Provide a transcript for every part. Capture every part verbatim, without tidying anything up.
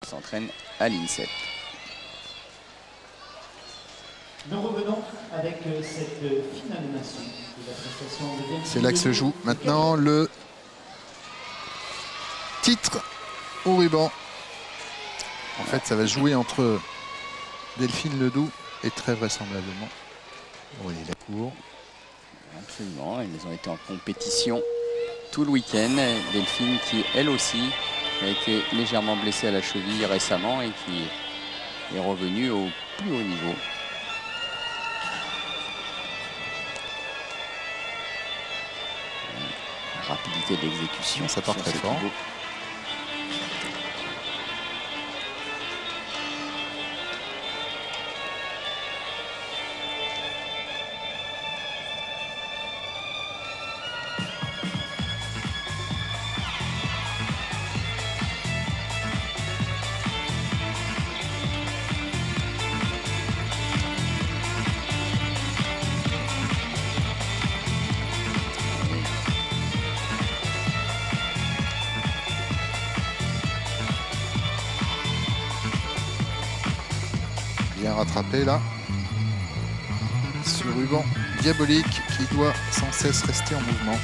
s'entraîne à l'INSEP. Nous revenons avec cette finale nation de la prestation de Delphine. C'est là que se joue maintenant le titre au ruban. En fait, ça va se jouer entre Delphine Ledoux et très vraisemblablement Aurélie Lacour. Absolument, ils ont été en compétition tout le week-end. Delphine qui, elle aussi, a été légèrement blessée à la cheville récemment et qui est revenue au plus haut niveau. La rapidité de l'exécution. Ça part très fort. Pivot. Bien rattrapé là. Ce ruban diabolique qui doit sans cesse rester en mouvement.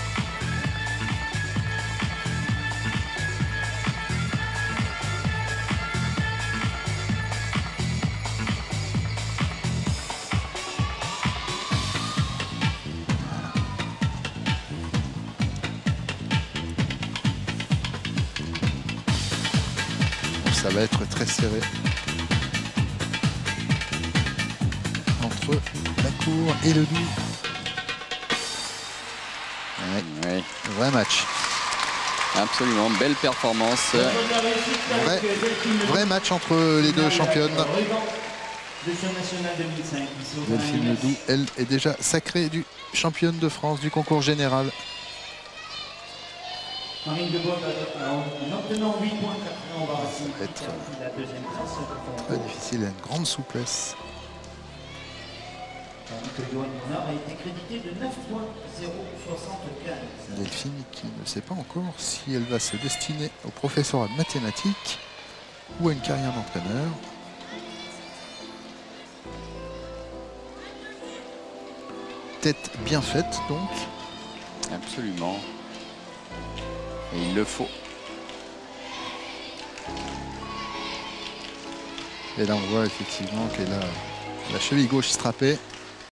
Bon, ça va être très serré. Lacour et Ledoux. Ouais. Ouais. Vrai match. Absolument, belle performance. Vrai, vrai match entre les deux championnes. Delphine Ledoux, elle, est déjà sacrée du championne de France du concours général. Ça va être très difficile, elle a une grande souplesse. A été crédité de neuf virgule zéro soixante-quinze. Delphine qui ne sait pas encore si elle va se destiner au professorat de mathématiques ou à une carrière d'entraîneur. Tête bien faite donc. Absolument. Et il le faut. Et là on voit effectivement qu'elle a la cheville gauche strappée.